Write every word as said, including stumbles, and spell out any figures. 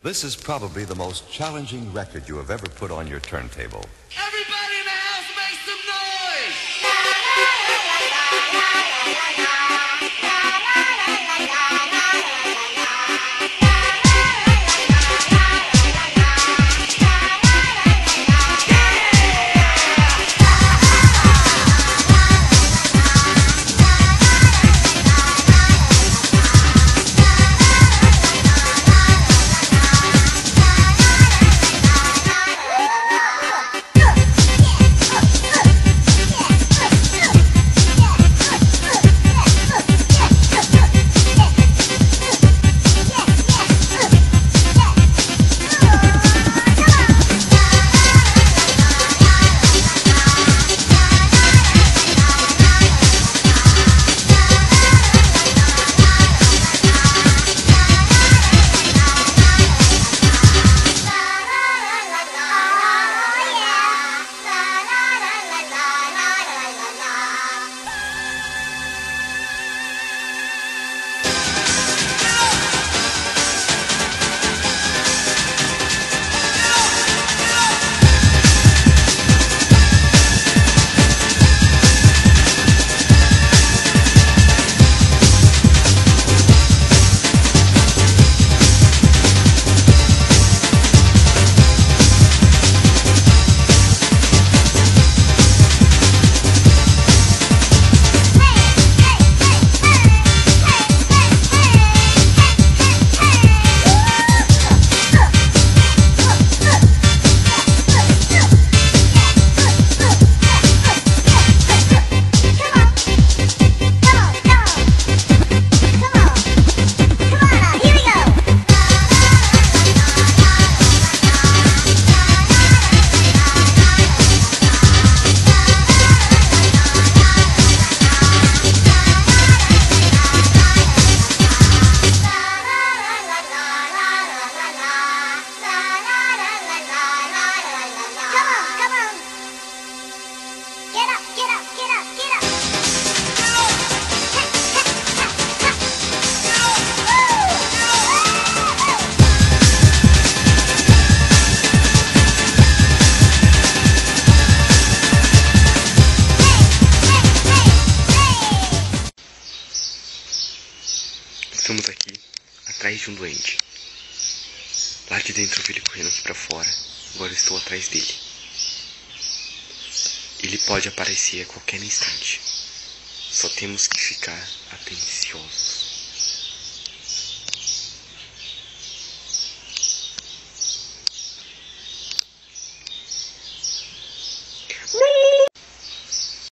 This is probably the most challenging record you have ever put on your turntable. Everybody in the house make some noise! Estamos aqui, atrás de um duende. Lá de dentro eu vi ele correndo aqui pra fora. Agora eu estou atrás dele. Ele pode aparecer a qualquer instante. Só temos que ficar atenciosos.